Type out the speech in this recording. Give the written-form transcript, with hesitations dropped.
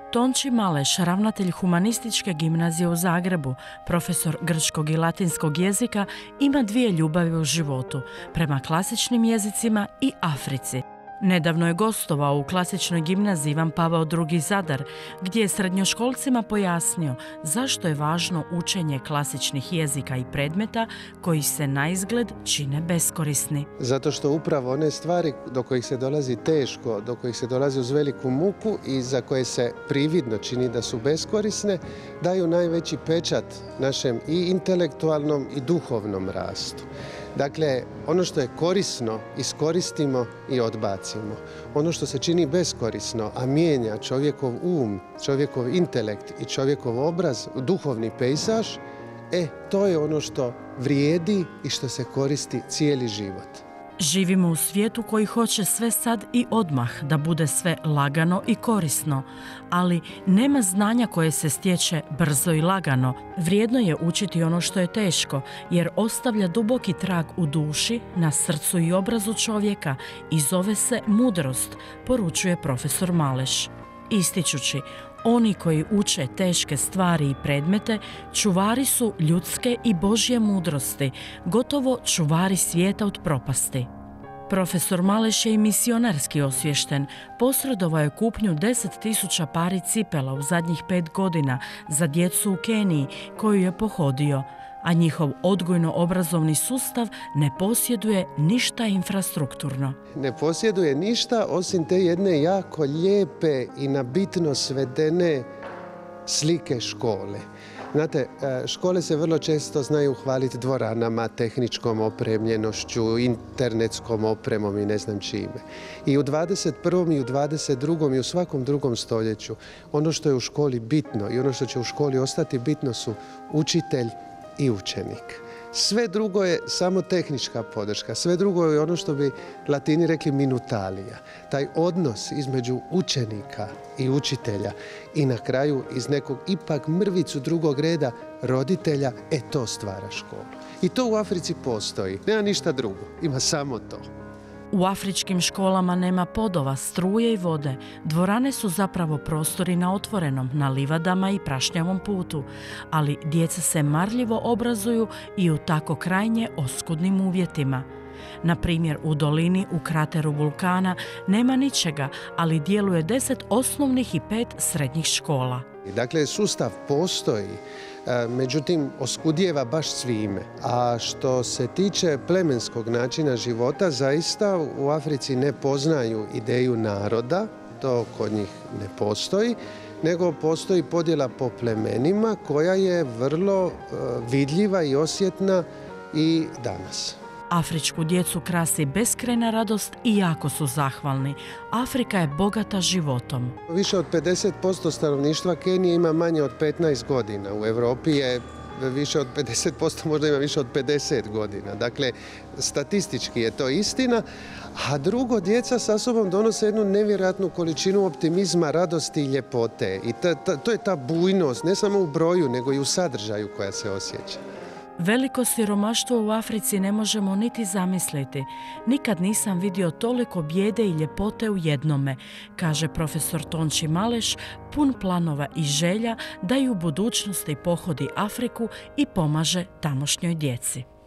Tonči Maleš, ravnatelj Humanističke gimnazije u Zagrebu, profesor grčkog i latinskog jezika, ima dvije ljubavi u životu, prema klasičnim jezicima i Africi. Nedavno je gostovao u klasičnoj gimnaziji Ivan Pavao II. Zadar, gdje je srednjoškolcima pojasnio zašto je važno učenje klasičnih jezika i predmeta koji se naizgled čine beskorisni. Zato što upravo one stvari do kojih se dolazi teško, do kojih se dolazi uz veliku muku i za koje se prividno čini da su beskorisne, daju najveći pečat našem i intelektualnom i duhovnom rastu. Dakle, ono što je korisno iskoristimo i odbacimo. Ono što se čini beskorisno, a mijenja čovjekov um, čovjekov intelekt i čovjekov obraz, duhovni pejzaž, to je ono što vrijedi i što se koristi cijeli život. Živimo u svijetu koji hoće sve sad i odmah, da bude sve lagano i korisno, ali nema znanja koje se stječe brzo i lagano. Vrijedno je učiti ono što je teško, jer ostavlja duboki trag u duši, na srcu i obrazu čovjeka i zove se mudrost, poručuje profesor Maleš. Ističući, oni koji uče teške stvari i predmete, čuvari su ljudske i Božje mudrosti, gotovo čuvari svijeta od propasti. Profesor Maleš je i misionarski osviješten. Posredovao je kupnju 10.000 pari cipela u zadnjih 5 godina za djecu u Keniji koju je pohodio, a njihov odgojno-obrazovni sustav ne posjeduje ništa infrastrukturno. Ne posjeduje ništa osim te jedne jako lijepe i na bitno svedene slike škole. Znate, škole se vrlo često znaju hvaliti dvoranama, tehničkom opremljenošću, internetskom opremom i ne znam čime. I u 21. i u 22. i u svakom drugom stoljeću ono što je u školi bitno i ono što će u školi ostati bitno su učitelj i učenik. Sve drugo je samo tehnička podrška, sve drugo je ono što bi Latini rekli minutalija. Taj odnos između učenika i učitelja i na kraju iz nekog ipak mrvicu drugog reda roditelja, to stvara školu. I to u Africi postoji, nema ništa drugo, ima samo to. U afričkim školama nema podova, struje i vode. Dvorane su zapravo prostori na otvorenom, na livadama i prašnjavom putu, ali djeca se marljivo obrazuju i u tako krajnje oskudnim uvjetima. Na primjer, u dolini, u krateru vulkana, nema ničega, ali djeluje 10 osnovnih i 5 srednjih škola. Dakle, sustav postoji, međutim, oskudijeva baš svime. A što se tiče plemenskog načina života, zaista u Africi ne poznaju ideju naroda, to kod njih ne postoji, nego postoji podjela po plemenima koja je vrlo vidljiva i osjetna i danas. Afričku djecu krasi beskrajna radost i jako su zahvalni. Afrika je bogata životom. Više od 50% stanovništva Kenije ima manje od 15 godina. U Europi je više od 50%, možda ima više od 50 godina. Dakle, statistički je to istina. A drugo, djeca sa sobom donose jednu nevjerojatnu količinu optimizma, radosti i ljepote. I to je ta bujnost, ne samo u broju, nego i u sadržaju koja se osjeća. Veliko siromaštvo u Africi ne možemo niti zamisliti. Nikad nisam vidio toliko bijede i ljepote u jednome, kaže profesor Tonči Maleš, pun planova i želja da i u budućnosti pohodi Afriku i pomaže tamošnjoj djeci.